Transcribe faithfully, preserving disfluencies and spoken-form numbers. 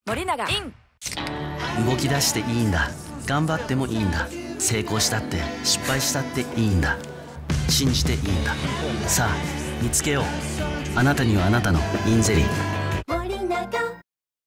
森永イン。 動き出していいんだ。頑張ってもいいんだ。成功したって失敗したっていいんだ。信じていいんだ。さあ見つけよう。あなたにはあなたのインゼリー。